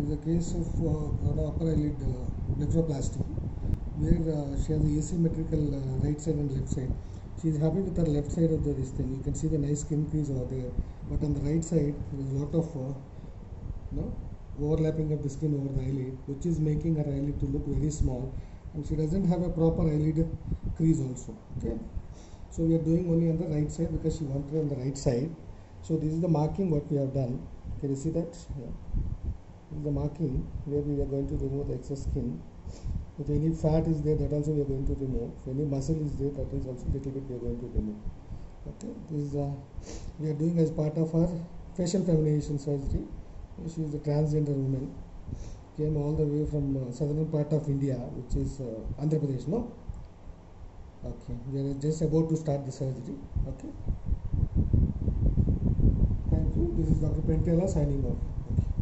is a case of upper eyelid blepharoplasty, where she has the asymmetrical right side and left side. She is happy with her left side of this thing. You can see the nice skin crease over there, but on the right side there is a lot of overlapping of the skin over the eyelid, which is making her eyelid to look very small, and she doesn't have a proper eyelid crease also. Okay, so we are doing only on the right side because she wanted on the right side. So this is the marking what we have done. Can you see that? Yeah. This is the marking where we are going to remove the excess skin. If any fat is there, that also we are going to remove. If any muscle is there, that is also little bit we are going to remove. Okay, this is we are doing as part of our facial feminization surgery. She is a transgender woman. Came all the way from southern part of India, which is Andhra Pradesh. No. Okay, we are just about to start the surgery. Okay. Thank you. This is Dr. Pentela signing off. Okay.